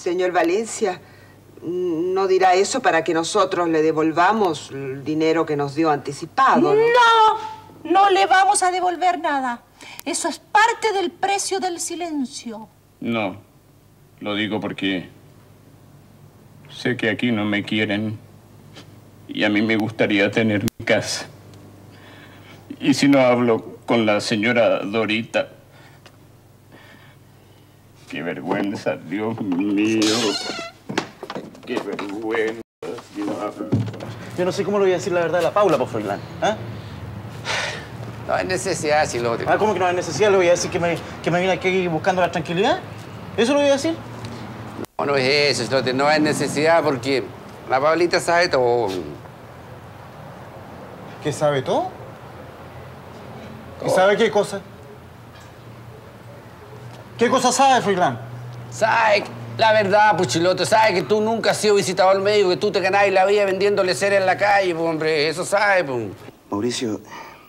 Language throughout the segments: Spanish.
Señor Valencia, ¿no dirá eso para que nosotros le devolvamos el dinero que nos dio anticipado? No le vamos a devolver nada. Eso es parte del precio del silencio. No, lo digo porque sé que aquí no me quieren y a mí me gustaría tener mi casa. Y si no hablo con la señora Dorita... ¡Qué vergüenza, Dios mío! ¡Qué vergüenza! Yo no sé cómo le voy a decir la verdad a la Paula, por Froilán. ¿Ah? No hay necesidad, Chilote. ¿Cómo que no hay necesidad? ¿Le voy a decir que me viene aquí buscando la tranquilidad? ¿Eso lo voy a decir? No, no es eso, Chilote. No hay necesidad porque la Pablita sabe todo. ¿Qué sabe todo? ¿Y sabe qué cosa? ¿Qué cosa sabe, Froilán? Sabe la verdad, pues, Chilote. Sabe que tú nunca has sido visitador médico, que tú te ganás la vida vendiéndole cera en la calle, pues, hombre. Eso sabe, pues. Mauricio,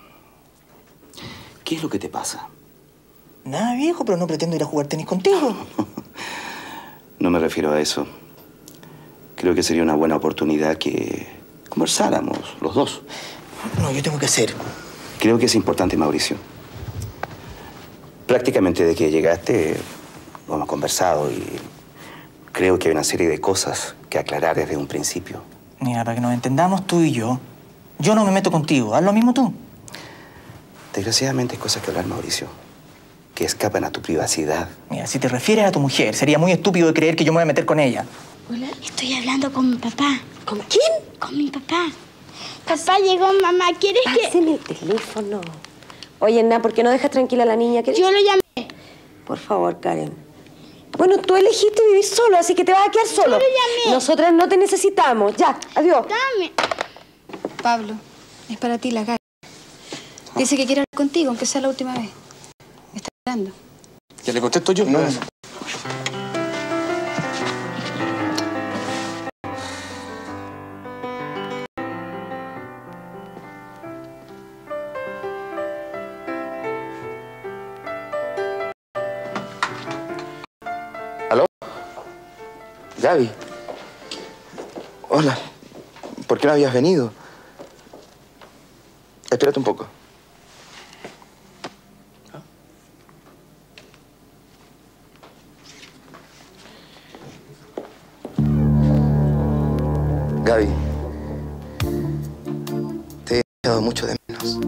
¿qué es lo que te pasa? Nada, viejo, pero no pretendo ir a jugar tenis contigo. No me refiero a eso. Creo que sería una buena oportunidad que conversáramos los dos. No, yo tengo que hacer. Creo que es importante, Mauricio. Prácticamente desde que llegaste, lo hemos conversado y creo que hay una serie de cosas que aclarar desde un principio. Mira, para que nos entendamos tú y yo no me meto contigo. Haz lo mismo tú. Desgraciadamente hay cosas que hablar, Mauricio, que escapan a tu privacidad. Mira, si te refieres a tu mujer, sería muy estúpido de creer que yo me voy a meter con ella. Hola, estoy hablando con mi papá. ¿Con quién? Con mi papá. Papá llegó, mamá. ¿Quieres que...? Páseme el teléfono. Oye, Ná, ¿por qué no dejas tranquila a la niña? Yo lo llamé. Por favor, Karen. Bueno, tú elegiste vivir solo, así que te vas a quedar solo. Yo lo llamé. Nosotras no te necesitamos. Ya, adiós. Dame. Pablo, es para ti la cara. Dice que quiere hablar contigo, aunque sea la última vez. Me está esperando. ¿Ya le contesto yo? No. ¿Aló? Gaby. Hola. ¿Por qué no habías venido? Espérate un poco. Gaby, te he echado mucho de menos.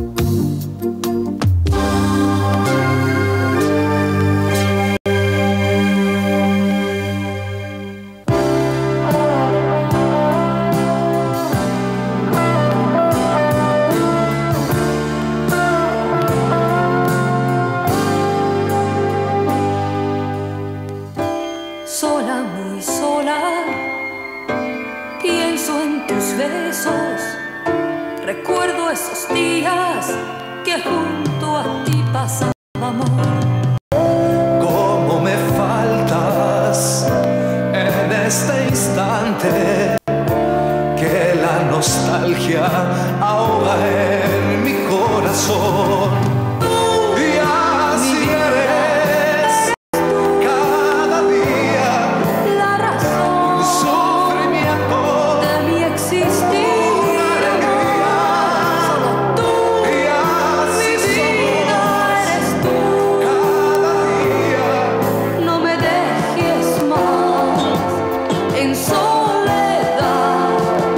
Sola, muy sola, pienso en tus besos, recuerdo esos días que junto a ti pasábamos. Cómo me faltas en este instante, que la nostalgia ahoga en mi corazón. Y así eres cada día La razón un sufrimiento de mi existir, una alegría. solo tú, Y así mi vida eres tú. cada día. No me dejes más en soledad,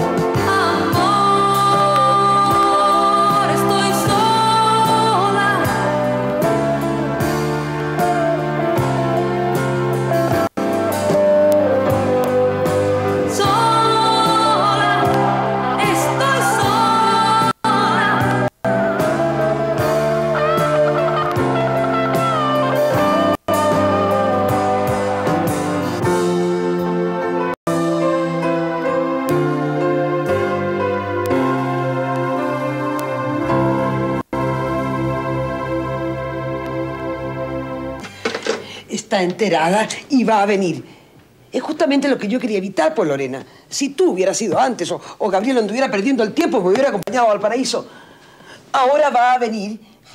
amor, estoy sola. Sola, estoy sola. Está enterada y va a venir. Es justamente lo que yo quería evitar, por Lorena. Si tú hubieras ido antes o Gabriel anduviera perdiendo el tiempo, me hubiera acompañado al paraíso. Ahora va a venir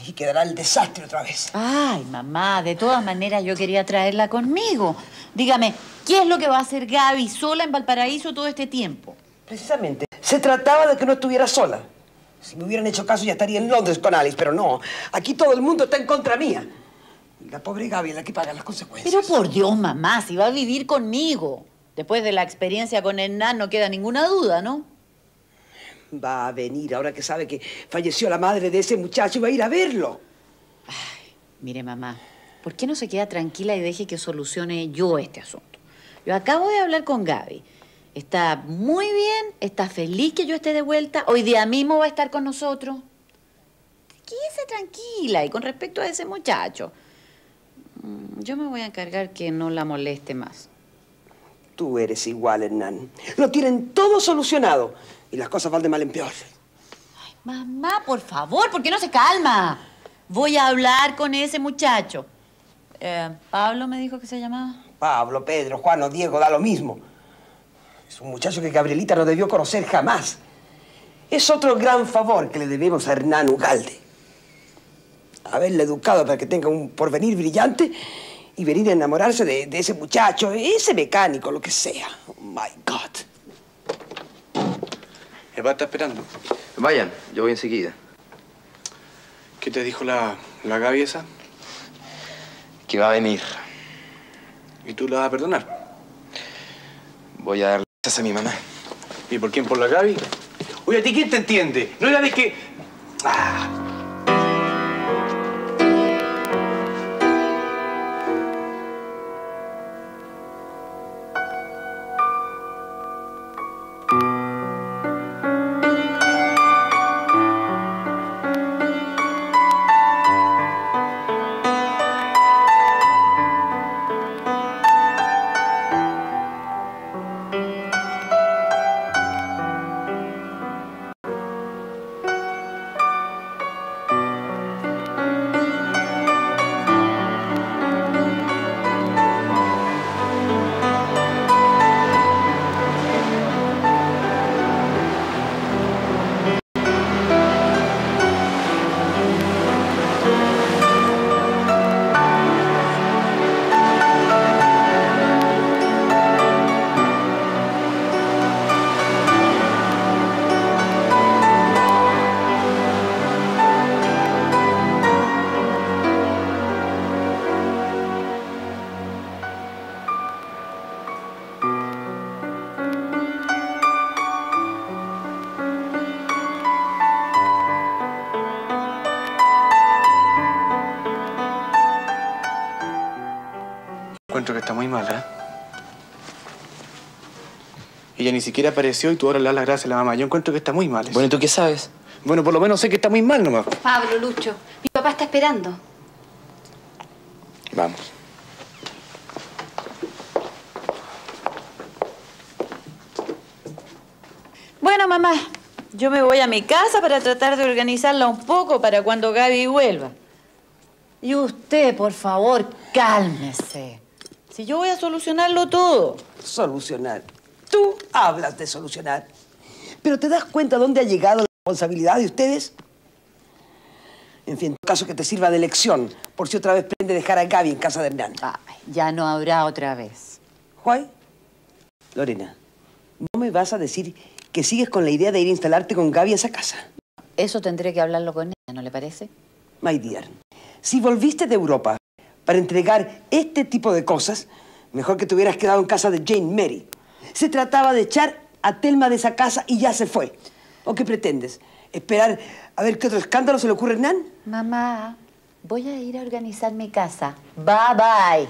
Y quedará el desastre otra vez. Ay, mamá, de todas maneras yo quería traerla conmigo. Dígame, ¿qué es lo que va a hacer Gaby sola en Valparaíso todo este tiempo? Precisamente. Se trataba de que no estuviera sola. Si me hubieran hecho caso ya estaría en Londres con Alice, pero no. Aquí todo el mundo está en contra mía. Y la pobre Gaby es la que paga las consecuencias. Pero por Dios, mamá, si va a vivir conmigo. Después de la experiencia con Hernán no queda ninguna duda, ¿no? Va a venir ahora que sabe que falleció la madre de ese muchacho y va a ir a verlo. Ay, mire, mamá, ¿por qué no se queda tranquila y deje que solucione yo este asunto? Yo acabo de hablar con Gaby. Está muy bien, está feliz que yo esté de vuelta. Hoy día mismo va a estar con nosotros. Quédese tranquila. Y con respecto a ese muchacho, yo me voy a encargar que no la moleste más. Tú eres igual, Hernán. Lo tienen todo solucionado. Y las cosas van de mal en peor. Ay, mamá, por favor, ¿por qué no se calma? Voy a hablar con ese muchacho. ¿Pablo me dijo que se llamaba? Pablo, Pedro, Juan o Diego, da lo mismo. Es un muchacho que Gabrielita no debió conocer jamás. Es otro gran favor que le debemos a Hernán Ugalde. Haberle educado para que tenga un porvenir brillante y venir a enamorarse de ese muchacho, ese mecánico, lo que sea. Oh, my God. Mi papá está esperando. Vayan, yo voy enseguida. ¿Qué te dijo la Gaby esa? Que va a venir. ¿Y tú la vas a perdonar? Voy a darle gracias a mi mamá. ¿Y por quién? ¿Por la Gaby? Oye, ¿a ti quién te entiende? No era de que... ¡Ah! Encuentro que está muy mal, ¿eh? Ella ni siquiera apareció y tú ahora le das las gracias a la mamá. Yo encuentro que está muy mal. Bueno, ¿y tú qué sabes? Bueno, por lo menos sé que está muy mal nomás. Pablo, Lucho, mi papá está esperando. Vamos. Bueno, mamá, yo me voy a mi casa para tratar de organizarla un poco para cuando Gaby vuelva. Y usted, por favor, cálmese. Si yo voy a solucionarlo todo. Solucionar. Tú hablas de solucionar. Pero ¿te das cuenta dónde ha llegado la responsabilidad de ustedes? En fin, en caso que te sirva de lección, por si otra vez pretende dejar a Gaby en casa de Hernán. Ay, ya no habrá otra vez. ¿Juay? Lorena, ¿no me vas a decir que sigues con la idea de ir a instalarte con Gaby a esa casa? Eso tendré que hablarlo con ella, ¿no le parece? My dear, si volviste de Europa para entregar este tipo de cosas, mejor que te hubieras quedado en casa de Jane Mary. Se trataba de echar a Telma de esa casa y ya se fue. ¿O qué pretendes? ¿Esperar a ver qué otro escándalo se le ocurre a Hernán? Mamá, voy a ir a organizar mi casa. Bye, bye.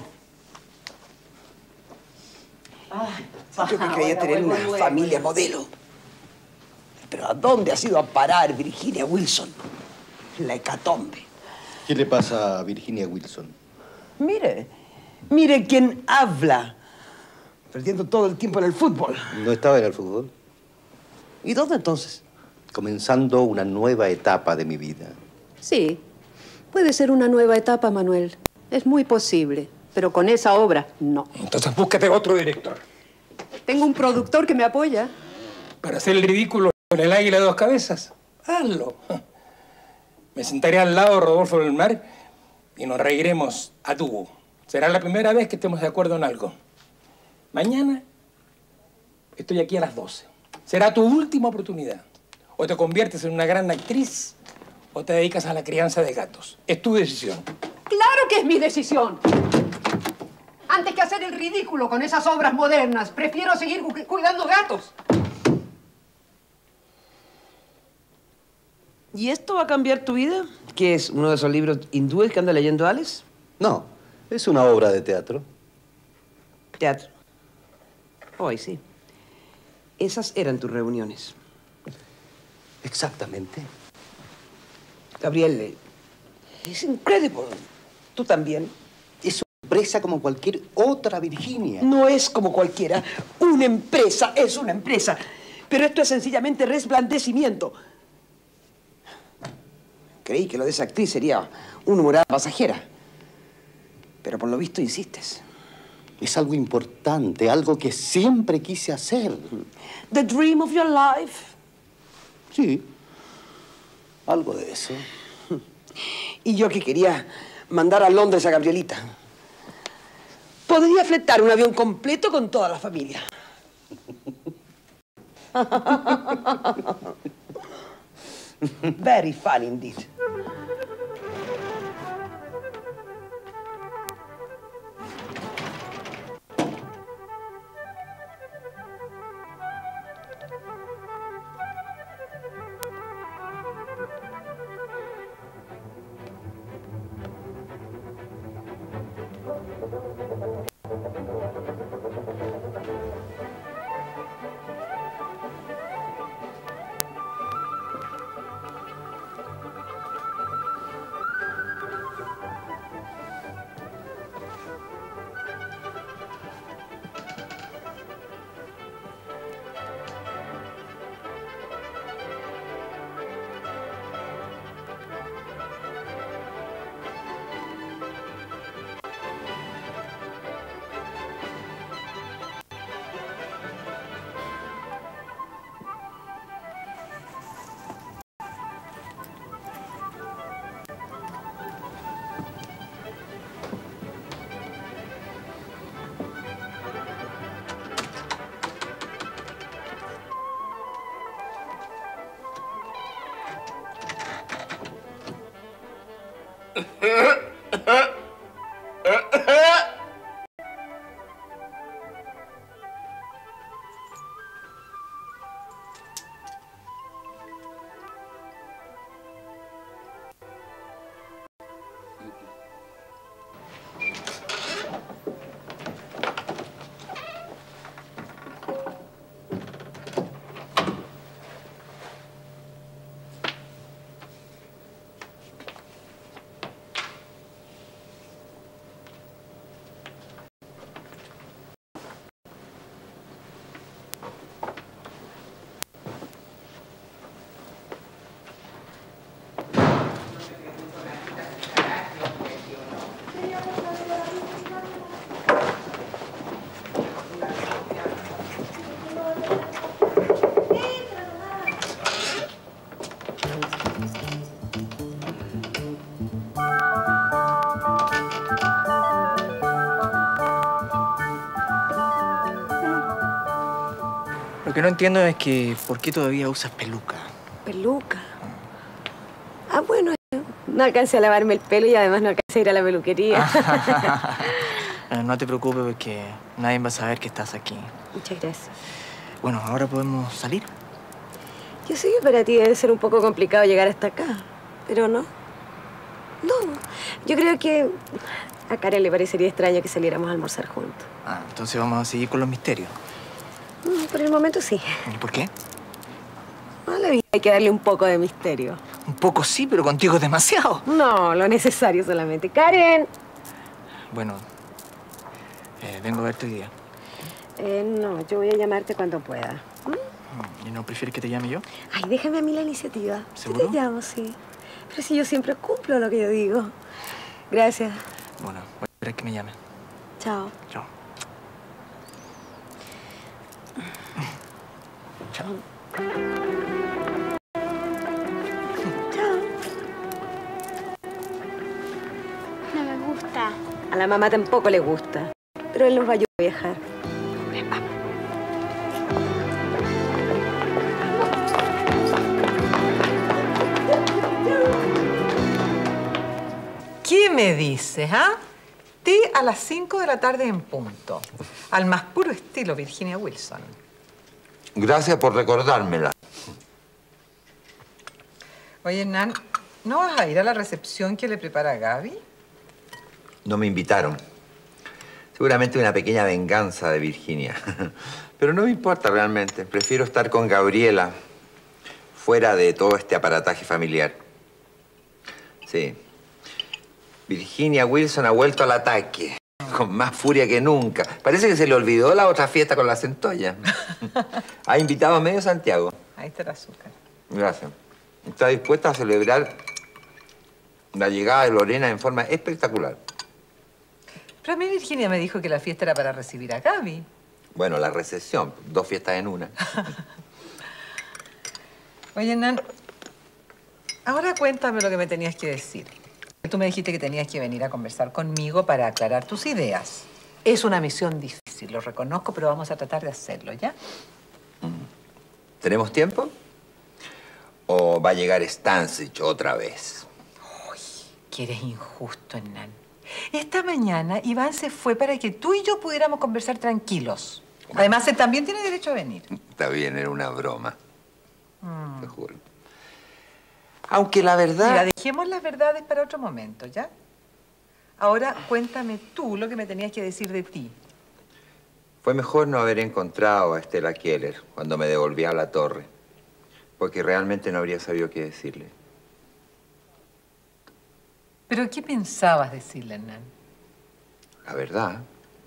Yo que creía tener una familia modelo. Pero ¿a dónde has ido a parar, Virginia Wilson? La hecatombe. ¿Qué le pasa a Virginia Wilson? Mire quién habla. Perdiendo todo el tiempo en el fútbol. ¿No estaba en el fútbol? ¿Y dónde entonces? Comenzando una nueva etapa de mi vida. Sí, puede ser una nueva etapa, Manuel. Es muy posible, pero con esa obra, no. Entonces búsquete otro director. Tengo un productor que me apoya. Para hacer el ridículo con el águila de dos cabezas. Hazlo. Me sentaré al lado de Rodolfo del Mar y nos reiremos a dúo. Será la primera vez que estemos de acuerdo en algo. Mañana estoy aquí a las 12. Será tu última oportunidad. O te conviertes en una gran actriz o te dedicas a la crianza de gatos. Es tu decisión. ¡Claro que es mi decisión! Antes que hacer el ridículo con esas obras modernas, prefiero seguir cuidando gatos. ¿Y esto va a cambiar tu vida? ¿Qué es? ¿Uno de esos libros hindúes que anda leyendo Alex? No, es una obra de teatro. Teatro. Hoy sí. Esas eran tus reuniones. Exactamente. Gabriel, es increíble. Tú también. Es una empresa como cualquier otra, Virginia. No es como cualquiera. Una empresa es una empresa. Pero esto es sencillamente resplandecimiento. Creí que lo de esa actriz sería una humorada pasajera. Pero por lo visto insistes. Es algo importante, algo que siempre quise hacer. The dream of your life. Sí, algo de eso. Y yo que quería mandar a Londres a Gabrielita. Podría fletar un avión completo con toda la familia. Very funny indeed. Lo que no entiendo es que ¿por qué todavía usas peluca? ¿Peluca? Ah, bueno, no alcancé a lavarme el pelo y además no alcancé a ir a la peluquería. No te preocupes porque nadie va a saber que estás aquí. Muchas gracias. Bueno, ¿ahora podemos salir? Yo sé que para ti debe ser un poco complicado llegar hasta acá, pero no. No, yo creo que a Karen le parecería extraño que saliéramos a almorzar juntos. Ah, entonces vamos a seguir con los misterios. Por el momento sí. ¿Y por qué? A la vida hay que darle un poco de misterio. Un poco sí, pero contigo es demasiado. No, lo necesario solamente. ¡Karen! Bueno, vengo a verte hoy día. No, yo voy a llamarte cuando pueda. ¿Y no prefieres que te llame yo? Ay, déjame a mí la iniciativa. ¿Seguro? Yo te llamo, sí. Pero si yo siempre cumplo lo que yo digo. Gracias. Bueno, voy a esperar que me llame. Chao. Chao. Chao. Chao. la mamá tampoco le gusta. Pero él nos va a ayudar a viajar. Vamos. ¿Qué me dices, ah? Té a las 5 de la tarde en punto. Al más puro estilo Virginia Wilson. Gracias por recordármela. Oye, Hernán, ¿no vas a ir a la recepción que le prepara Gaby? No me invitaron. Seguramente una pequeña venganza de Virginia. Pero no me importa realmente. Prefiero estar con Gabriela, fuera de todo este aparataje familiar. Sí. Virginia Wilson ha vuelto al ataque, con más furia que nunca. Parece que se le olvidó la otra fiesta con la centolla. Ha invitado a medio Santiago. Ahí está el azúcar. Gracias. Está dispuesta a celebrar la llegada de Lorena en forma espectacular. Pero a mí Virginia me dijo que la fiesta era para recibir a Gaby. Bueno, la recepción. 2 fiestas en una. Oye, Hernán, ahora cuéntame lo que me tenías que decir. Tú me dijiste que tenías que venir a conversar conmigo para aclarar tus ideas. Es una misión difícil, lo reconozco, pero vamos a tratar de hacerlo, ¿ya? ¿Tenemos tiempo? ¿O va a llegar Stansich otra vez? Uy, que eres injusto, Hernán. Esta mañana Iván se fue para que tú y yo pudiéramos conversar tranquilos. Además, él también tiene derecho a venir. Está bien, era una broma. Te juro. Aunque la verdad... Mira, dejemos las verdades para otro momento, ¿ya? Ahora, cuéntame tú lo que me tenías que decir de ti. Fue mejor no haber encontrado a Estela Keller cuando me devolví a la torre, porque realmente no habría sabido qué decirle. ¿Pero qué pensabas decirle, Hernán? La verdad.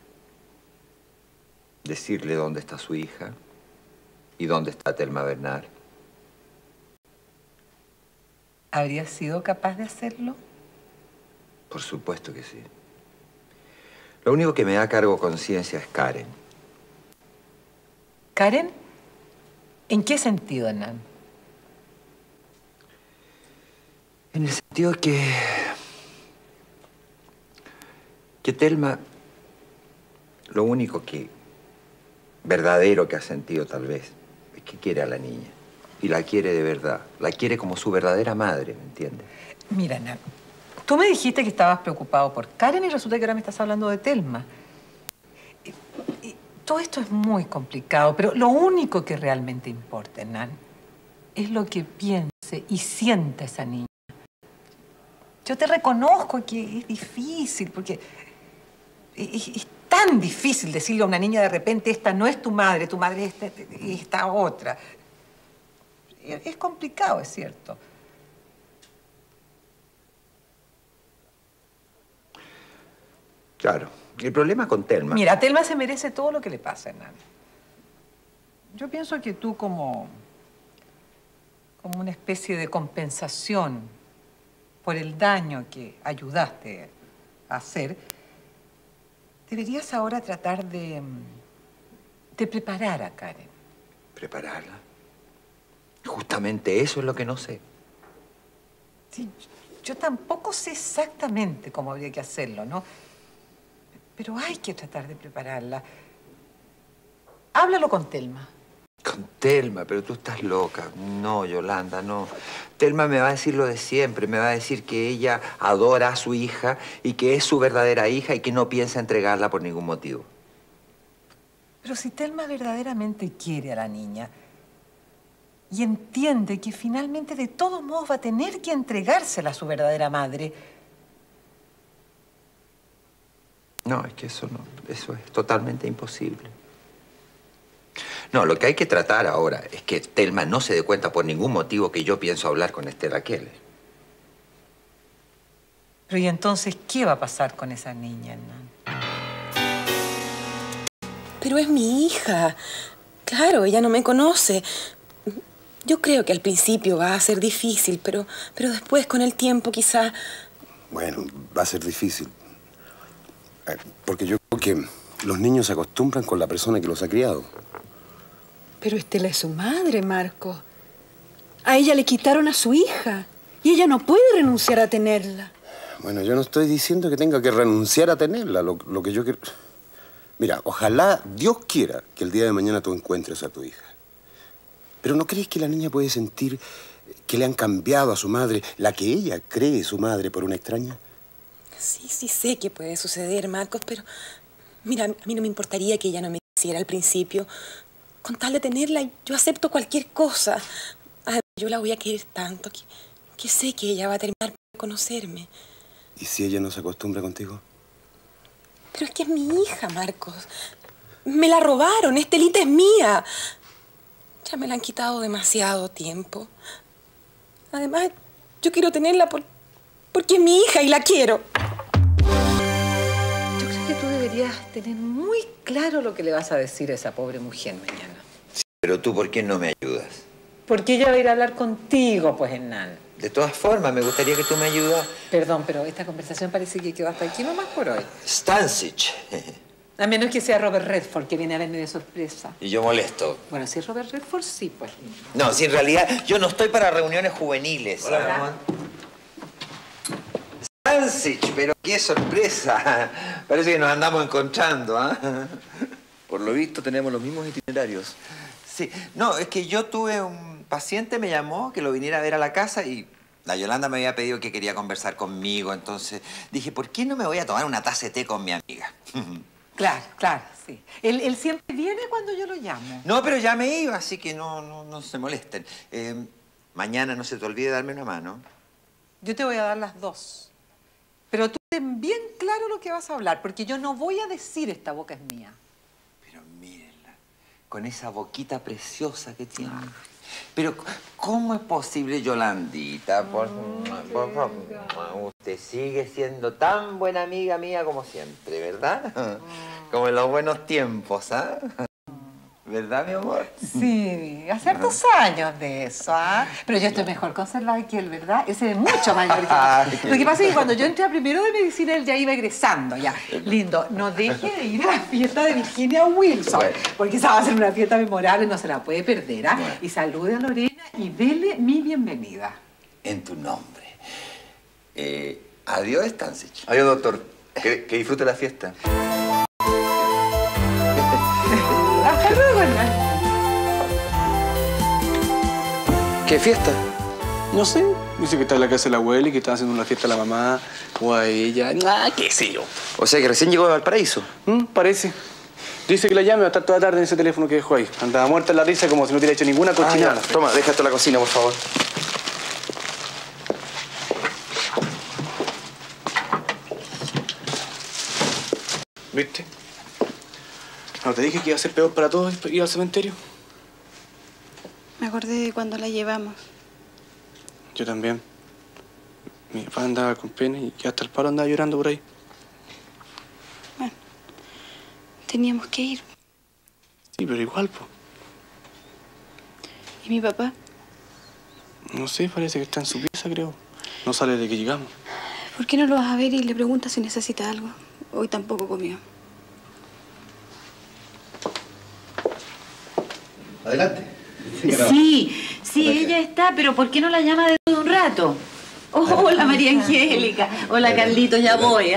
Decirle dónde está su hija y dónde está Telma Bernal. ¿Habrías sido capaz de hacerlo? Por supuesto que sí. Lo único que me da cargo conciencia es Karen. ¿Karen? ¿En qué sentido, Hernán? En el sentido que Telma, lo único verdadero que ha sentido tal vez, es que quiere a la niña. Y la quiere de verdad. La quiere como su verdadera madre, ¿me entiendes? Mira, Hernán, tú me dijiste que estabas preocupado por Karen y resulta que ahora me estás hablando de Telma. Y todo esto es muy complicado, pero lo único que realmente importa, Hernán, es lo que piense y sienta esa niña. Yo te reconozco que es difícil, porque es tan difícil decirle a una niña de repente, esta no es tu madre es esta otra. Es complicado, es cierto. Claro. El problema con Telma... Mira, Telma se merece todo lo que le pasa, Hernán. Yo pienso que tú como una especie de compensación por el daño que ayudaste a hacer, deberías ahora tratar de preparar a Karen. ¿Prepararla? Justamente eso es lo que no sé. Sí, yo tampoco sé exactamente cómo habría que hacerlo, ¿no? Pero hay que tratar de prepararla. Háblalo con Telma. Con Telma, pero tú estás loca. No, Yolanda, no. Telma me va a decir lo de siempre. Me va a decir que ella adora a su hija y que es su verdadera hija y que no piensa entregarla por ningún motivo. Pero si Telma verdaderamente quiere a la niña y entiende que finalmente de todos modos va a tener que entregársela a su verdadera madre. No, es que eso es totalmente imposible. No, lo que hay que tratar ahora es que Telma no se dé cuenta por ningún motivo que yo pienso hablar con Estela Keller. Pero ¿y entonces qué va a pasar con esa niña, Hernán? Pero es mi hija. Claro, ella no me conoce. Yo creo que al principio va a ser difícil, pero después, con el tiempo, quizá... Bueno, va a ser difícil. Porque yo creo que los niños se acostumbran con la persona que los ha criado. Pero Estela es su madre, Marco. A ella le quitaron a su hija y ella no puede renunciar a tenerla. Bueno, yo no estoy diciendo que tenga que renunciar a tenerla. Lo que yo quiero... Mira, ojalá Dios quiera que el día de mañana tú encuentres a tu hija. Pero ¿no crees que la niña puede sentir que le han cambiado a su madre, la que ella cree su madre, por una extraña? Sí sé que puede suceder, Marcos, pero... Mira, a mí no me importaría que ella no me quisiera al principio. Con tal de tenerla, yo acepto cualquier cosa. Además, yo la voy a querer tanto que sé que ella va a terminar por conocerme. ¿Y si ella no se acostumbra contigo? Pero es que es mi hija, Marcos. Me la robaron. Estelita es mía. Ya me la han quitado demasiado tiempo. Además, yo quiero tenerla porque es mi hija y la quiero. Yo creo que tú deberías tener muy claro lo que le vas a decir a esa pobre mujer mañana. Sí, pero tú, ¿por qué no me ayudas? Porque ella va a ir a hablar contigo, pues, Hernán. De todas formas, me gustaría que tú me ayudas. Perdón, pero esta conversación parece que quedó hasta aquí nomás por hoy. Stansich. A menos que sea Robert Redford, que viene a verme de sorpresa. Y yo molesto. Bueno, si es Robert Redford, sí, pues. No, si en realidad yo no estoy para reuniones juveniles. Hola, Ramón. Stansich, pero qué sorpresa. Parece que nos andamos encontrando, ¿ah? Por lo visto tenemos los mismos itinerarios. Sí, no, es que yo tuve un paciente, me llamó, que lo viniera a ver a la casa y la Yolanda me había pedido que quería conversar conmigo. Entonces dije, ¿por qué no me voy a tomar una taza de té con mi amiga? Claro, sí. Él siempre viene cuando yo lo llamo. No, pero ya me iba, así que no se molesten. Mañana no se te olvide darme una mano. Yo te voy a dar las dos. Pero tú ten bien claro lo que vas a hablar, porque yo no voy a decir esta boca es mía. Pero mírenla, con esa boquita preciosa que tiene. Pero, ¿cómo es posible, Yolandita? Por favor, usted sigue siendo tan buena amiga mía como siempre, ¿verdad? Como en los buenos tiempos, ¿ah? ¿Verdad, mi amor? Sí, hace hartos años de eso, ¿ah? Pero yo estoy mejor conservada que él, ¿verdad? Ese es mucho mayor que yo. Lo que pasa es que cuando yo entré a primero de medicina, él ya iba egresando, ya. Lindo, no deje de ir a la fiesta de Virginia Wilson, porque esa va a ser una fiesta memorable, no se la puede perder, ¿ah? Y salude a Lorena y dele mi bienvenida. En tu nombre. Adiós, Stansich. Adiós, doctor. Que disfrute la fiesta. Hasta luego, Hernán. ¿Qué fiesta? No sé. Dice que está en la casa de la abuela y que están haciendo una fiesta a la mamá o a ella. Qué sé yo. O sea, que recién llegó de Valparaíso. Parece. Dice que la llame, va a estar toda tarde en ese teléfono que dejó ahí. Andaba muerta en la risa como si no hubiera hecho ninguna cochinada. Toma, deja esto en la cocina, por favor. ¿Viste? ¿No te dije que iba a ser peor para todos ir al cementerio? Me acordé de cuando la llevamos. Yo también. Mi papá andaba con pena y hasta el palo andaba llorando por ahí. Bueno, teníamos que ir. Sí, pero igual, po. ¿Y mi papá? No sé, parece que está en su pieza, creo. No sale de que llegamos. ¿Por qué no lo vas a ver y le preguntas si necesita algo? Hoy tampoco comió. Adelante. Sí, ella está, pero ¿por qué no la llama dentro de un rato? Hola, María Angélica. Hola, Carlitos, ya voy.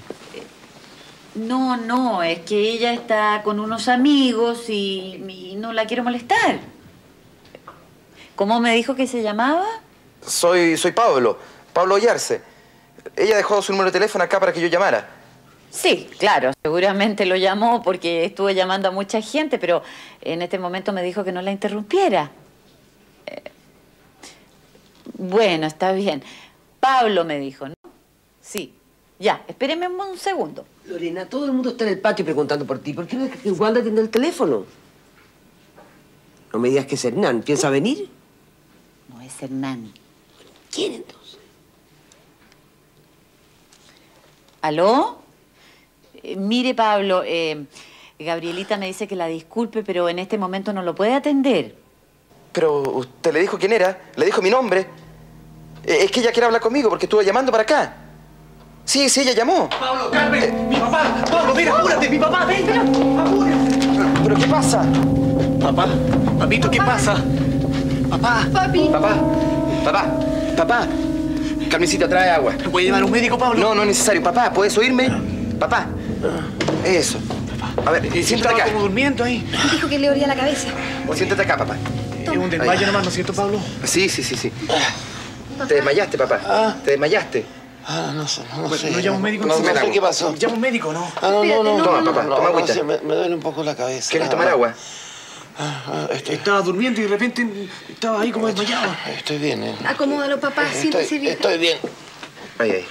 No, es que ella está con unos amigos y no la quiero molestar. ¿Cómo me dijo que se llamaba? Soy Pablo Ollarse. Ella dejó su número de teléfono acá para que yo llamara. Sí, claro, seguramente lo llamó porque estuve llamando a mucha gente, pero en este momento me dijo que no la interrumpiera. Bueno, está bien. Pablo me dijo, ¿no? Sí. Ya, espéreme un segundo. Lorena, todo el mundo está en el patio preguntando por ti. ¿Por qué no es que Wanda atiende el teléfono? No me digas que es Hernán. ¿Piensa venir? No es Hernán. ¿Quién entonces? ¿Aló? Mire, Pablo, Gabrielita me dice que la disculpe, pero en este momento no lo puede atender. Pero usted le dijo quién era, le dijo mi nombre. Es que ella quiere hablar conmigo porque estuvo llamando para acá. Sí, ella llamó. Pablo, Carmen, mi papá. Pablo, mira, apúrate, mi papá, ven, apúrate. ¿Pero qué pasa? Papá, papito, ¿qué pasa? Papá. Papi. Papá. Carmencita, trae agua. ¿Puede llevar a un médico, Pablo? No, no es necesario. Papá, ¿puedes oírme? Papá. Eso. A ver, siéntate acá. Estaba como durmiendo ahí. Dijo que le olía la cabeza. Siéntate acá, papá. Es un desmayo nomás, ¿no es cierto, Pablo? Sí. Te desmayaste, papá. Te desmayaste. No sé. Bueno, ¿No llamo un médico? No sé qué pasó. ¿Llamo un médico, no? Toma, papá, toma agüita. Me duele un poco la cabeza. ¿Quieres tomar agua? Estaba durmiendo y de repente estaba ahí como desmayado. Estoy bien, Acomódalo, papá. Siéntese bien. Estoy bien. Ahí.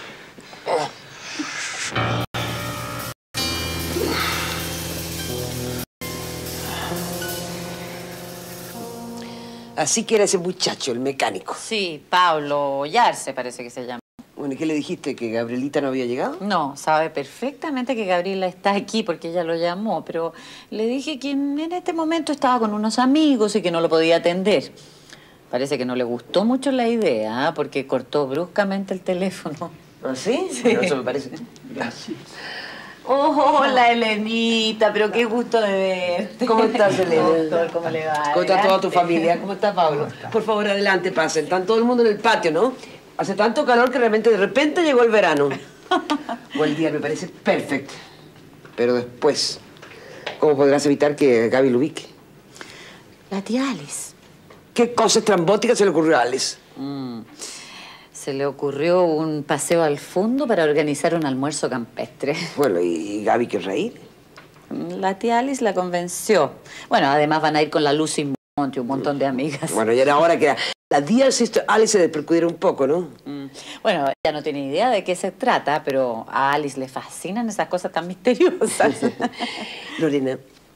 Así que era ese muchacho, el mecánico. Sí, Pablo Yarse parece que se llama. Bueno, ¿y qué le dijiste? ¿Que Gabrielita no había llegado? No, sabe perfectamente que Gabriela está aquí porque ella lo llamó, pero le dije que en este momento estaba con unos amigos y que no lo podía atender. Parece que no le gustó mucho la idea, porque cortó bruscamente el teléfono. ¿Ah, sí? Sí. Bueno, eso me parece. Gracias. Oh, hola, Elenita, pero qué gusto de verte. ¿Cómo estás, Elena? Doctor, ¿cómo le va? ¿Cómo está toda tu familia? ¿Cómo está Pablo? Por favor, adelante, pasen. Está todo el mundo en el patio, ¿no? Hace tanto calor que realmente de repente llegó el verano. O el día me parece perfecto. Pero después, ¿cómo podrás evitar que Gaby lo ubique? La tía Alice. ¿Qué cosa estrambótica se le ocurrió a Alice? Se le ocurrió un paseo al fondo para organizar un almuerzo campestre. Bueno, ¿y Gaby qué reír? La tía Alice la convenció. Bueno, además van a ir con la Lucy Monte, un montón de amigas. Bueno, ya era hora que la tía Alice se despercudiera un poco, ¿no? Bueno, ella no tiene idea de qué se trata, pero a Alice le fascinan esas cosas tan misteriosas. Lorena,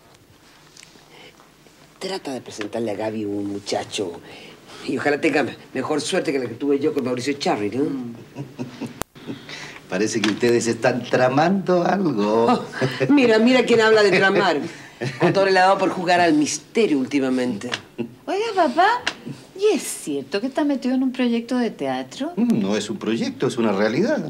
trata de presentarle a Gaby un muchacho y ojalá tenga mejor suerte que la que tuve yo con Mauricio Charri, ¿no? Parece que ustedes están tramando algo. Mira quién habla de tramar. A todo le ha dado por jugar al misterio últimamente. Oiga, papá, ¿y es cierto que está metido en un proyecto de teatro? No es un proyecto, es una realidad.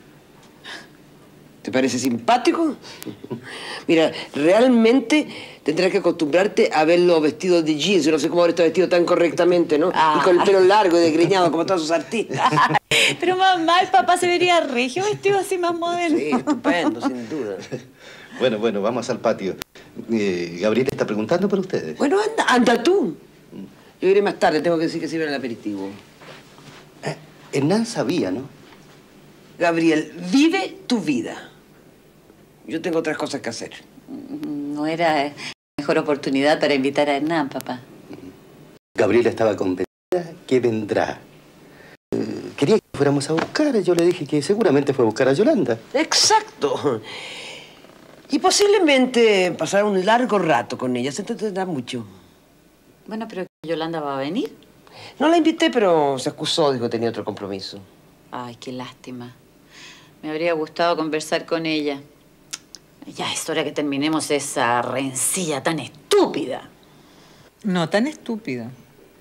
¿Te parece simpático? Mira, realmente tendrás que acostumbrarte a verlo vestido de jeans. Yo no sé cómo ahora está vestido tan correctamente, ¿no? Y con el pelo largo y desgreñado como todos sus artistas. Pero mamá, el papá se vería regio vestido así más moderno. Sí, estupendo, sin duda. Bueno, vamos al patio. Gabriela está preguntando por ustedes. Bueno, anda tú. Yo iré más tarde, tengo que decir que sirve el aperitivo. Hernán sabía, ¿no? Gabriel, vive tu vida. Yo tengo otras cosas que hacer. No era la mejor oportunidad para invitar a Hernán, papá. Gabriela estaba convencida que vendrá. Quería que fuéramos a buscar. Yo le dije que seguramente fue a buscar a Yolanda. Exacto. Y posiblemente pasará un largo rato con ella. Se entretendrá mucho. Bueno, pero ¿Yolanda va a venir? No la invité, pero se excusó. Dijo que tenía otro compromiso. Ay, qué lástima. Me habría gustado conversar con ella. Ya es hora que terminemos esa rencilla tan estúpida. No tan estúpida.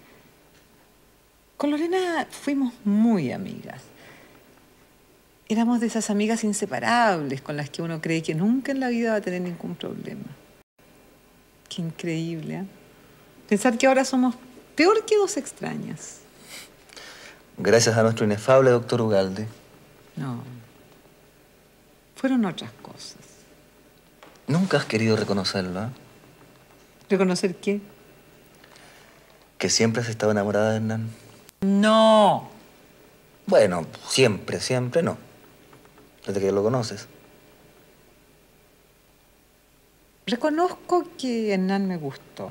Con Lorena fuimos muy amigas. Éramos de esas amigas inseparables con las que uno cree que nunca en la vida va a tener ningún problema. Qué increíble, ¿eh? Pensar que ahora somos peor que dos extrañas. Gracias a nuestro inefable doctor Ugalde. No. Fueron otras cosas. Nunca has querido reconocerlo, ¿eh? ¿Reconocer qué? Que siempre has estado enamorada de Hernán. No. Bueno, siempre no. Desde que lo conoces. Reconozco que Hernán me gustó.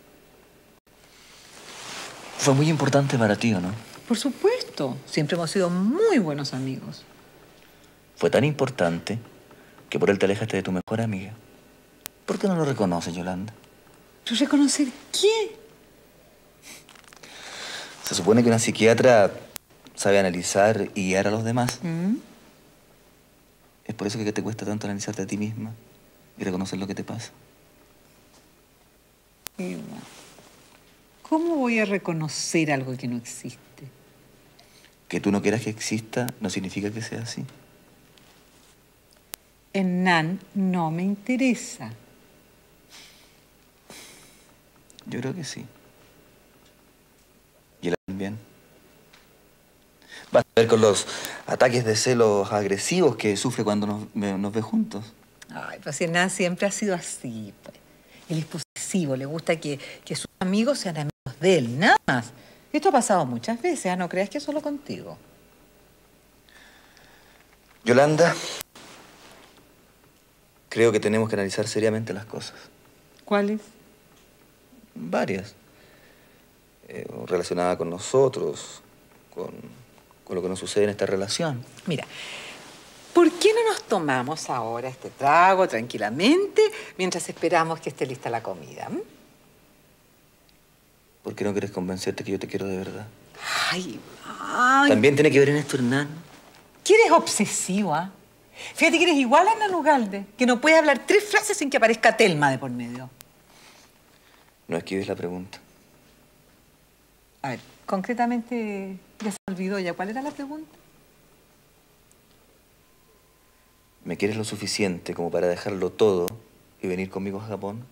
Fue muy importante para ti, ¿o no? Por supuesto. Siempre hemos sido muy buenos amigos. Fue tan importante que por él te alejaste de tu mejor amiga. ¿Por qué no lo reconoces, Yolanda? ¿Pero reconocer qué? Se supone que una psiquiatra sabe analizar y guiar a los demás. Es por eso que te cuesta tanto analizarte a ti misma y reconocer lo que te pasa. ¿Cómo voy a reconocer algo que no existe? Que tú no quieras que exista no significa que sea así. Hernán no me interesa. Yo creo que sí. Y él también. Basta ver con los ataques de celos agresivos que sufre cuando nos ve juntos. Ay, pues si Hernán siempre ha sido así, pues. Él es posesivo, le gusta que sus amigos sean amigos de él, nada más. Esto ha pasado muchas veces, ¿ah? No creas que es solo contigo. Yolanda, creo que tenemos que analizar seriamente las cosas. ¿Cuáles? Varias. Relacionada con nosotros, con lo que nos sucede en esta relación. Mira, ¿por qué no nos tomamos ahora este trago tranquilamente mientras esperamos que esté lista la comida? ¿Por qué no quieres convencerte que yo te quiero de verdad? Ay. También tiene que ver en esto, Hernán. ¿Qué eres obsesivo, ah? Fíjate que eres igual a Hernán Ugalde, que no puede hablar 3 frases sin que aparezca Telma de por medio. No esquives la pregunta. A ver, concretamente, ya se me olvidó ya. ¿Cuál era la pregunta? ¿Me quieres lo suficiente como para dejarlo todo y venir conmigo a Japón?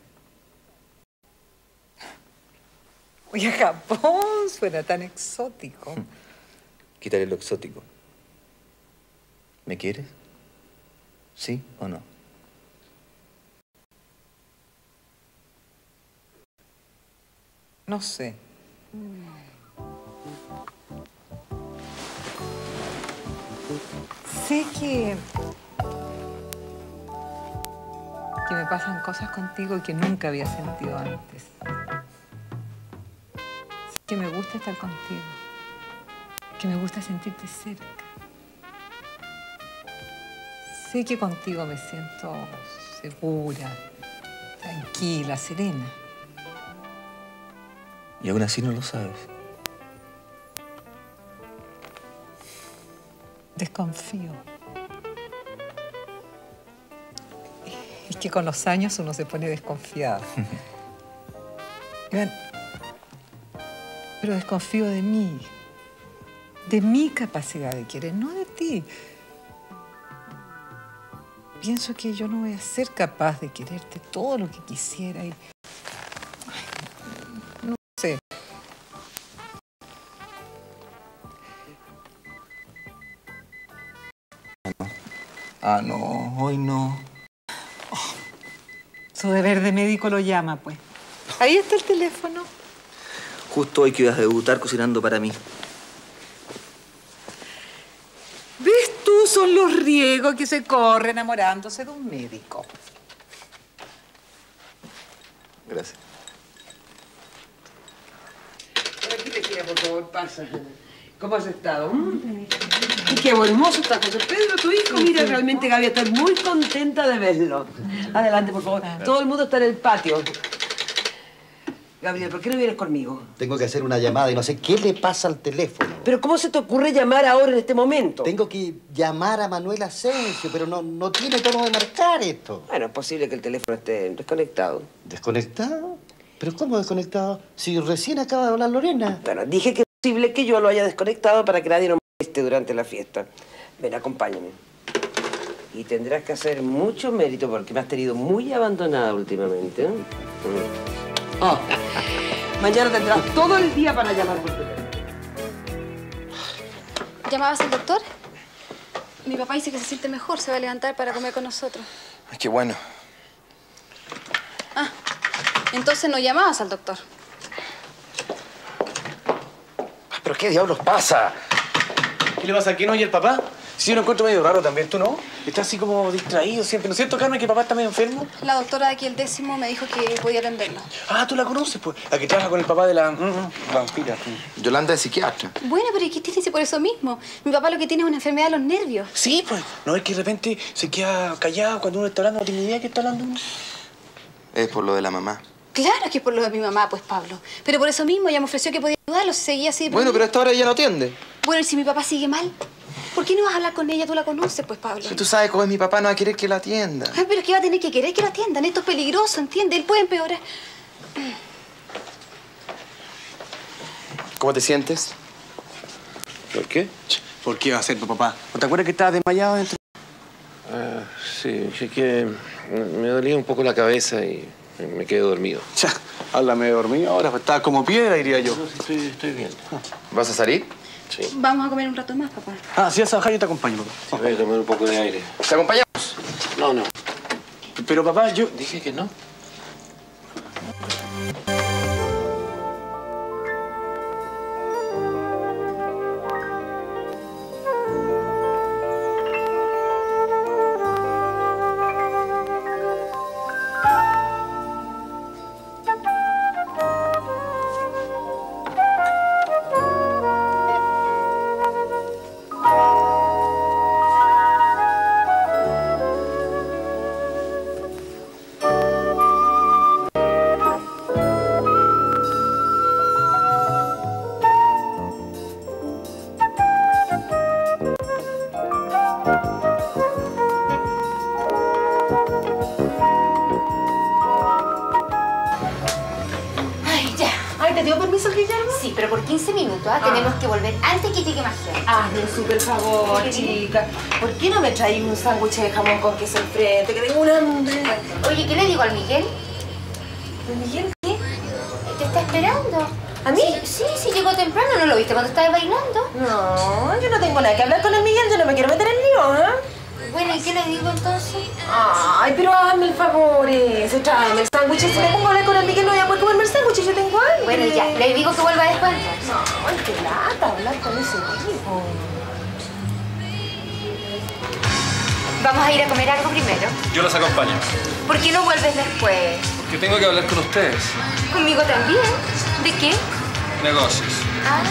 Oye, a Japón suena tan exótico. Quítale lo exótico. ¿Me quieres? ¿Sí o no? No sé. Sé que me pasan cosas contigo que nunca había sentido antes. Sé que me gusta estar contigo, que me gusta sentirte cerca. Sé que contigo me siento segura, tranquila, serena. Y aún así no lo sabes. Desconfío. Es que con los años uno se pone desconfiado. Iván, pero desconfío de mí, de mi capacidad de querer, no de ti. Pienso que yo no voy a ser capaz de quererte todo lo que quisiera y... Ay, no sé. Ah, no, hoy no. Oh, su deber de médico lo llama, pues. Ahí está el teléfono. Justo hoy que ibas a debutar cocinando para mí. ¿Ves tú? Son los riegos que se corren enamorándose de un médico. Gracias. Por aquí, Regina, por favor, pasa. ¿Cómo has estado? Y qué hermoso está José Pedro, tu hijo. Mira, realmente Gaby está muy contenta de verlo. Adelante, por favor. Todo el mundo está en el patio. Gabriel, ¿por qué no vienes conmigo? Tengo que hacer una llamada y no sé qué le pasa al teléfono. ¿Pero cómo se te ocurre llamar ahora en este momento? Tengo que llamar a Manuel Asensio, pero no tiene tono de marcar esto. Bueno, es posible que el teléfono esté desconectado. ¿Desconectado? ¿Pero cómo desconectado? Si recién acaba de hablar Lorena. Bueno, dije que es posible que yo lo haya desconectado para que nadie nos moleste durante la fiesta. Ven, acompáñame. Y tendrás que hacer mucho mérito porque me has tenido muy abandonada últimamente. Oh. Mañana tendrás todo el día para llamar por teléfono. ¿Llamabas al doctor? Mi papá dice que se siente mejor, se va a levantar para comer con nosotros. Ay, qué bueno. Ah, entonces no llamabas al doctor. ¿Pero qué diablos pasa? ¿Qué le pasa a quién oye el papá? Sí, yo lo encuentro medio raro también, ¿tú no? Está así como distraído siempre. ¿No es cierto, Carmen, que papá está medio enfermo? La doctora de aquí, el 10º, me dijo que podía atenderlo. Ah, ¿tú la conoces, pues? La que trabaja con el papá de la vampira. Yolanda es psiquiatra. Bueno, pero ¿y qué te dice por eso mismo? Mi papá lo que tiene es una enfermedad de los nervios. Sí, pues. No es que de repente se queda callado cuando uno está hablando, no tiene ni idea de qué está hablando uno. Es por lo de la mamá. Claro que es por lo de mi mamá, pues, Pablo. Pero por eso mismo ella me ofreció que podía ayudarlo si seguía así de Bueno, pero a esta hora ella no atiende. Bueno, ¿y si mi papá sigue mal? ¿Por qué no vas a hablar con ella? Tú la conoces, pues, Pablo. Si tú sabes cómo es mi papá, no va a querer que la atienda. Ay, pero es que va a tener que querer que lo atiendan. Esto es peligroso, ¿entiendes? Él puede empeorar. ¿Cómo te sientes? ¿Por qué? ¿Por qué va a ser tu papá? ¿No te acuerdas que estabas desmayado dentro? Sí, es que me dolía un poco la cabeza y me quedé dormido. Háblame de dormido ahora, pues estaba como piedra, diría yo. No, sí, estoy bien. ¿Vas a salir? Sí. Vamos a comer un rato más, papá. Ah, si vas a bajar, yo te acompaño, papá. Sí, voy a tomar un poco de aire. ¿Te acompañamos? No, no. Pero, papá, yo... Dije que no. Ay, ya. Ay, ¿te dio permiso, Guillermo? Sí, pero por 15 minutos, ¿ah? Tenemos que volver antes que llegue más gente. Hazme un súper favor, chica. ¿Por qué no me traes un sándwich de jamón con queso enfrente? Que tengo un hambre. Oye, ¿qué le digo al Miguel? ¿El Miguel qué? Te está esperando. ¿A mí? Sí, llegó temprano. ¿No lo viste cuando estaba bailando? No, yo no tengo nada que hablar con el Miguel. Yo no me quiero meter en lío, ¿eh? Bueno, ¿y qué le digo entonces? Ay, pero hazme el favor ese. Tráeme el sándwich. Si me pongo a hablar con el Miguel, no voy a poder comerme el sándwich. Yo tengo hambre. Bueno, ya. Le digo que vuelva después. No, ay, qué lata hablar con ese tipo. Vamos a ir a comer algo primero. Yo los acompaño. ¿Por qué no vuelves después? Porque tengo que hablar con ustedes. ¿Conmigo también? ¿De qué? Negocios. Ah.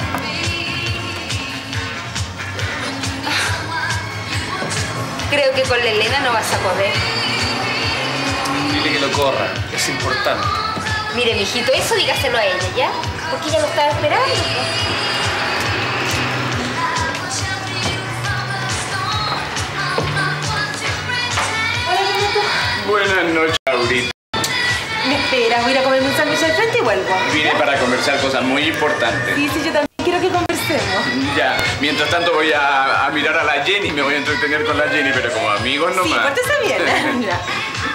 Creo que con la Elena no vas a poder. Dile que lo corra. Es importante. Mire, mijito, eso dígaselo a ella, ¿ya? Porque ella lo estaba esperando. Buenas noches, Aurita. Me espera, voy a ir a comerme un sándwich al frente y vuelvo. Vine para conversar cosas muy importantes. Sí, yo también quiero que conversemos. Ya, mientras tanto voy a mirar a la Jenny, me voy a entretener con la Jenny, pero como amigos nomás. Sí, pórtese bien. Ya.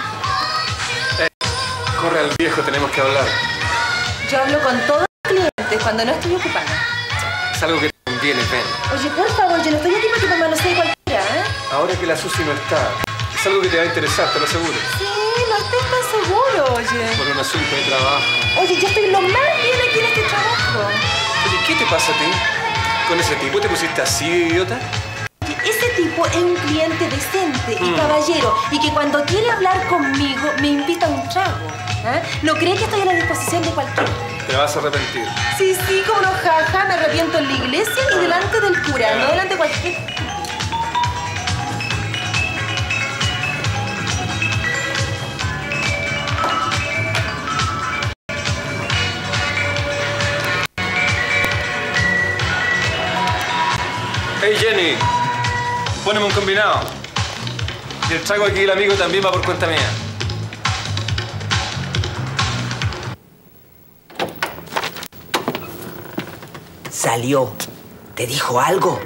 Corre al viejo, tenemos que hablar. Yo hablo con todos los clientes cuando no estoy ocupada. Es algo que te conviene, ven. Oye, por favor, yo no estoy aquí para que me manosee cualquiera, ¿eh? Ahora que la Susi no está, es algo que te va a interesar, te lo aseguro. Sí, no estés tan seguro, oye. Por un asunto de trabajo. Oye, yo estoy lo más bien aquí en este trabajo. Oye, ¿qué te pasa a ti? ¿Con ese tipo te pusiste así, idiota? Ese tipo es un cliente decente y caballero y que cuando quiere hablar conmigo me invita a un trago. ¿Eh? No cree que estoy a la disposición de cualquiera. Te vas a arrepentir. Sí, como no, jaja, me arrepiento en la iglesia y delante del cura, no delante de cualquiera. Hey, Jenny, poneme un combinado. Y el trago aquí, el amigo, también va por cuenta mía. Salió. ¿Te dijo algo?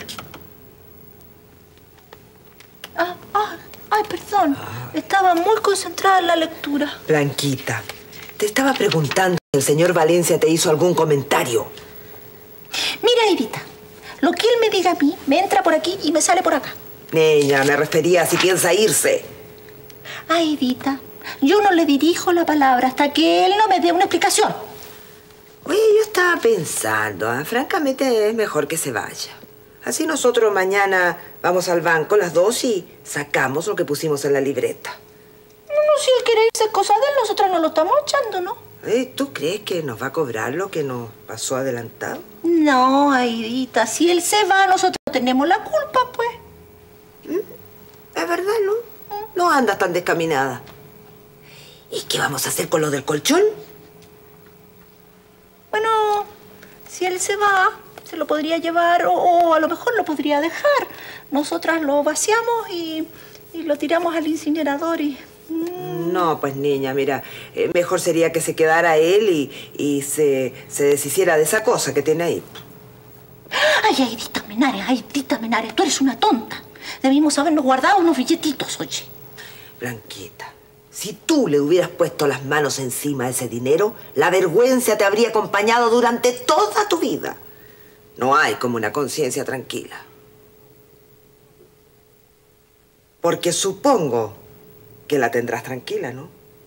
Ay, perdón. Estaba muy concentrada en la lectura. Blanquita, te estaba preguntando si el señor Valencia te hizo algún comentario. Mira, Evita, lo que él me diga a mí, me entra por aquí y me sale por acá. Niña, me refería a si piensa irse. Ay, Evita, yo no le dirijo la palabra hasta que él no me dé una explicación. Oye, yo estaba pensando, francamente es mejor que se vaya. Así nosotros mañana vamos al banco las 2 y sacamos lo que pusimos en la libreta. No, si él quiere irse, cosa de él, nosotros no lo estamos echando, ¿no? ¿Tú crees que nos va a cobrar lo que nos pasó adelantado? No, Aidita, si él se va, nosotros tenemos la culpa, pues. Es verdad, ¿no? No andas tan descaminada. ¿Y qué vamos a hacer con lo del colchón? Bueno, si él se va, se lo podría llevar o a lo mejor lo podría dejar. Nosotras lo vaciamos y lo tiramos al incinerador y... No, pues niña, mira, mejor sería que se quedara él y se deshiciera de esa cosa que tiene ahí. Ay, Aidita Menares, tú eres una tonta. Debimos habernos guardado unos billetitos, oye. Blanquita, si tú le hubieras puesto las manos encima de ese dinero, la vergüenza te habría acompañado durante toda tu vida. No hay como una conciencia tranquila. Porque supongo que la tendrás tranquila, ¿no?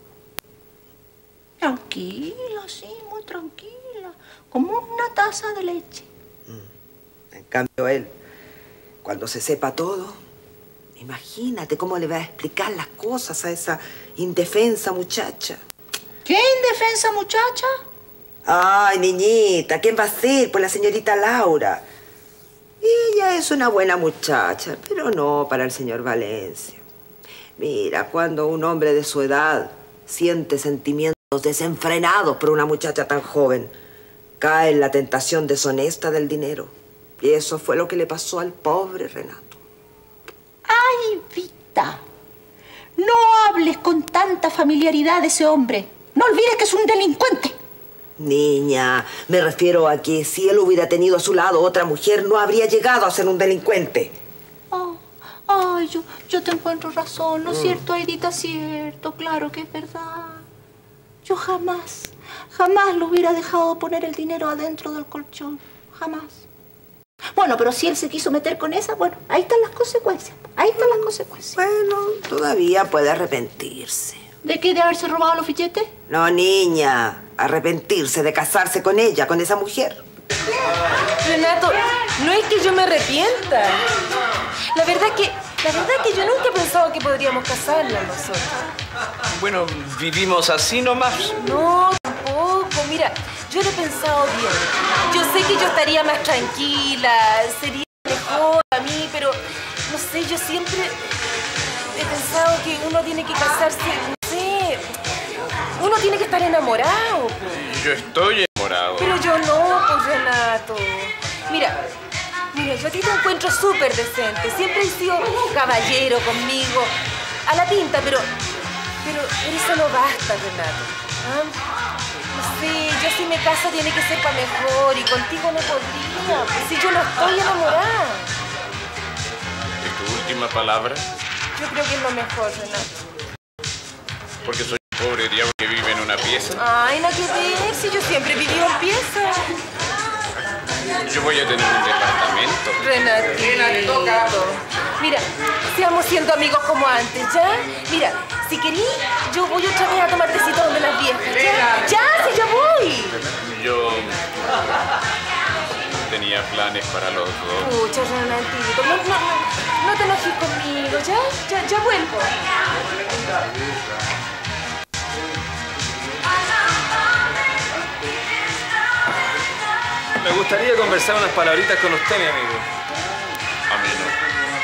Tranquila, sí, muy tranquila. Como una taza de leche. En cambio, él, cuando se sepa todo, imagínate cómo le va a explicar las cosas a esa indefensa muchacha. ¿Qué indefensa muchacha? Ay, niñita, ¿quién va a ser? Pues la señorita Laura. Ella es una buena muchacha, pero no para el señor Valencia. Mira, cuando un hombre de su edad siente sentimientos desenfrenados por una muchacha tan joven, cae en la tentación deshonesta del dinero. Y eso fue lo que le pasó al pobre Renato. ¡Ay, Vita! No hables con tanta familiaridad de ese hombre. No olvides que es un delincuente. Niña, me refiero a que si él hubiera tenido a su lado otra mujer, no habría llegado a ser un delincuente. Ay, yo te encuentro razón, ¿no es cierto, Aidita? Cierto, claro que es verdad. Yo jamás lo hubiera dejado poner el dinero adentro del colchón. Jamás. Bueno, pero si él se quiso meter con esa, bueno, ahí están las consecuencias. Ahí están las consecuencias. Bueno, todavía puede arrepentirse. ¿De qué? ¿De haberse robado los billetes? No, niña. Arrepentirse de casarse con ella, con esa mujer. Renato, no es que yo me arrepienta. La verdad es que yo nunca he pensado que podríamos casarnos nosotros. Bueno, vivimos así nomás. No, tampoco. Mira, yo lo he pensado bien. Yo sé que yo estaría más tranquila, sería mejor a mí, pero no sé, yo siempre he pensado que uno tiene que casarse, no sé, uno tiene que estar enamorado. Yo estoy enamorado. Pero yo no, pues, Renato. Mira, yo a ti te encuentro súper decente. Siempre has sido caballero conmigo. A la pinta, pero eso no basta, Renato. ¿Ah? No sé, yo si me caso tiene que ser para mejor y contigo no podría, pues si yo no estoy enamorada. ¿Es tu última palabra? Yo creo que es lo mejor, Renato. Porque soy un pobre diablo que vive en una pieza. Ay, no, que ver, si yo siempre he vivido en pieza. Yo voy a tener un departamento. Renatito. Mira, sigamos siendo amigos como antes, ¿ya? Mira, si querís, yo voy otra vez a tomar tecito donde las viejas, ¿ya? ¡Ya, sí, ya voy! Yo tenía planes para los dos. Pucha, Renatito, no te enojes conmigo, ¿ya? Ya vuelvo. Me gustaría conversar unas palabritas con usted, mi amigo. A mí no.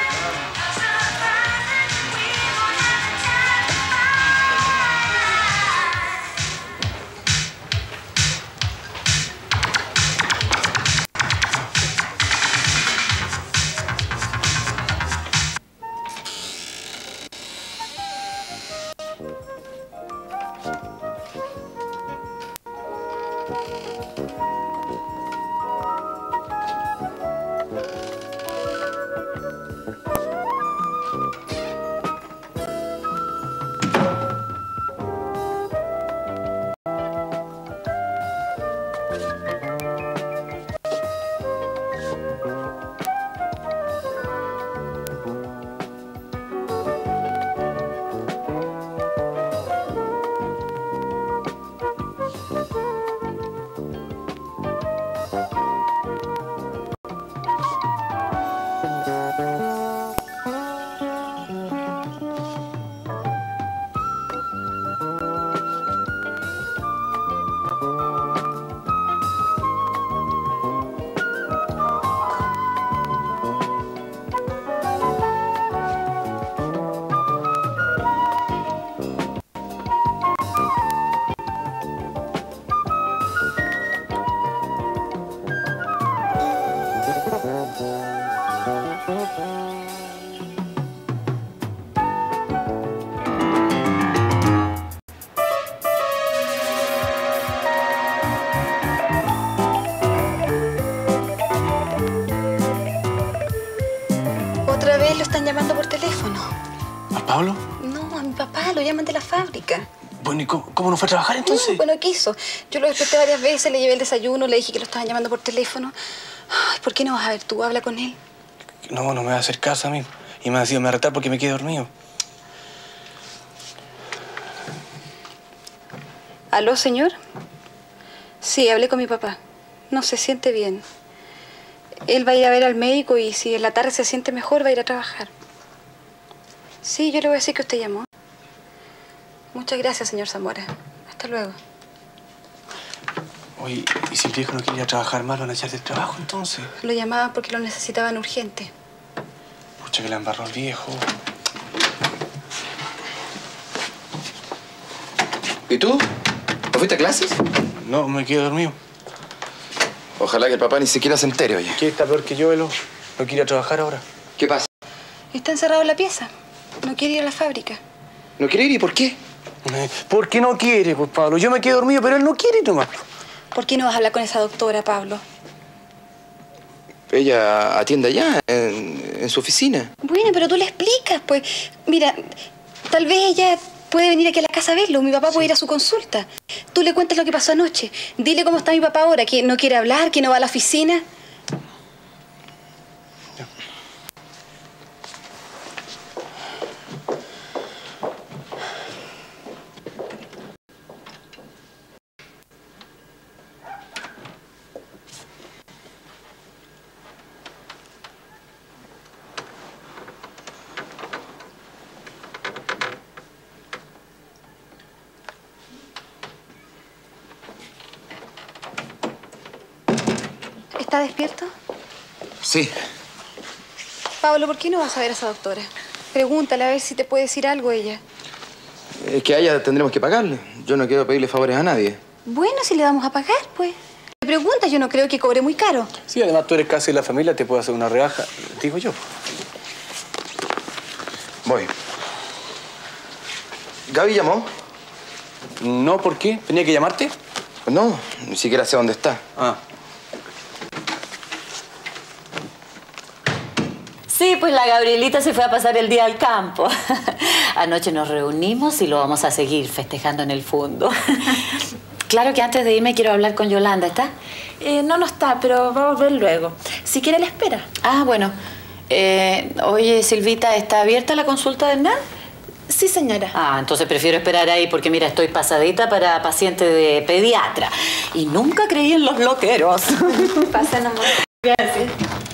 Otra vez lo están llamando por teléfono. ¿A Pablo? No, a mi papá, lo llaman de la fábrica. Bueno, ¿y cómo no fue a trabajar entonces? No, bueno, quiso. Yo lo desperté varias veces, le llevé el desayuno, le dije que lo estaban llamando por teléfono. Ay, ¿por qué no vas a ver tú? Habla con él. No, no me va a hacer caso a mí. Y me ha sido retar porque me quedé dormido. ¿Aló, señor? Sí, hablé con mi papá. No se siente bien. Él va a ir a ver al médico y si en la tarde se siente mejor va a ir a trabajar. Sí, yo le voy a decir que usted llamó. Muchas gracias, señor Zamora. Hasta luego. Oye, ¿y si el viejo no quiere ir a trabajar más, lo van a echar del trabajo entonces? Lo llamaban porque lo necesitaban urgente. Pucha, que la embarró el viejo. ¿Y tú? ¿No fuiste a clases? No, me quedé dormido. Ojalá que el papá ni siquiera se entere, oye. ¿Qué está peor que yo, Elo? ¿No quiere ir a trabajar ahora? ¿Qué pasa? Está encerrado en la pieza. No quiere ir a la fábrica. ¿No quiere ir? ¿Y por qué? ¿Por qué no quiere, pues, Pablo? Yo me quedé dormido, pero él no quiere nomás. ¿Por qué no vas a hablar con esa doctora, Pablo? Ella atiende allá, en su oficina. Bueno, pero tú le explicas, pues. Mira, tal vez ella puede venir aquí a la casa a verlo. Mi papá puede ir a su consulta. Tú le cuentas lo que pasó anoche. Dile cómo está mi papá ahora, que no quiere hablar, que no va a la oficina. ¿Está despierto? Sí. Pablo, ¿por qué no vas a ver a esa doctora? Pregúntale a ver si te puede decir algo ella. Es que a ella tendremos que pagarle. Yo no quiero pedirle favores a nadie. Bueno, si le vamos a pagar, pues. Le preguntas, yo no creo que cobre muy caro. Sí, además tú eres casi de la familia, te puedo hacer una rebaja, digo yo. Voy. ¿Gaby llamó? No, ¿por qué? ¿Tenía que llamarte? No, ni siquiera sé dónde está. Ah. Sí, pues la Gabrielita se fue a pasar el día al campo. Anoche nos reunimos y lo vamos a seguir festejando en el fondo. Claro que antes de irme quiero hablar con Yolanda, ¿está? No está, pero va a volver luego. Si quiere, la espera. Ah, bueno. Oye, Silvita, ¿está abierta la consulta de Hernán? Sí, señora. Ah, entonces prefiero esperar ahí porque, mira, estoy pasadita para paciente de pediatra. Y nunca creí en los loqueros. Pasen, amor. Gracias.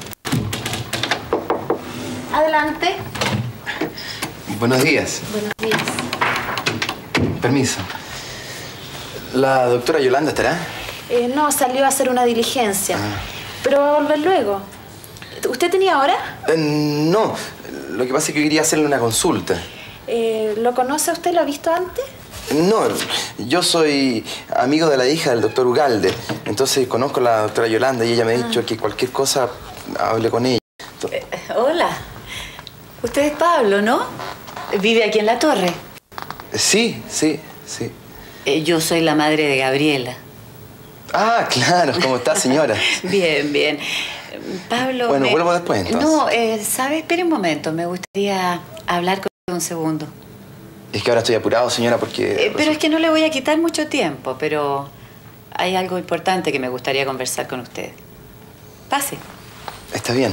Adelante. Buenos días. Buenos días. Permiso. ¿La doctora Yolanda estará? No, salió a hacer una diligencia. Pero va a volver luego. ¿Usted tenía hora? No. Lo que pasa es que quería hacerle una consulta. ¿Lo conoce usted? ¿Lo ha visto antes? No, yo soy amigo de la hija del doctor Ugalde. Entonces conozco a la doctora Yolanda y ella me ha dicho que cualquier cosa hable con ella. Hola. Usted es Pablo, ¿no? ¿Vive aquí en la torre? Sí. Yo soy la madre de Gabriela. Ah, claro. ¿Cómo está, señora? Bien, bien. Pablo... Bueno, vuelvo después, entonces. No, ¿sabe? Espere un momento. Me gustaría hablar con usted un segundo. Es que ahora estoy apurado, señora, porque... Pero es que no le voy a quitar mucho tiempo, pero hay algo importante que me gustaría conversar con usted. Pase. Está bien.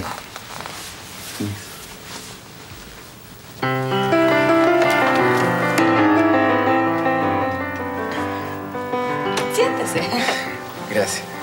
Siéntese. Gracias.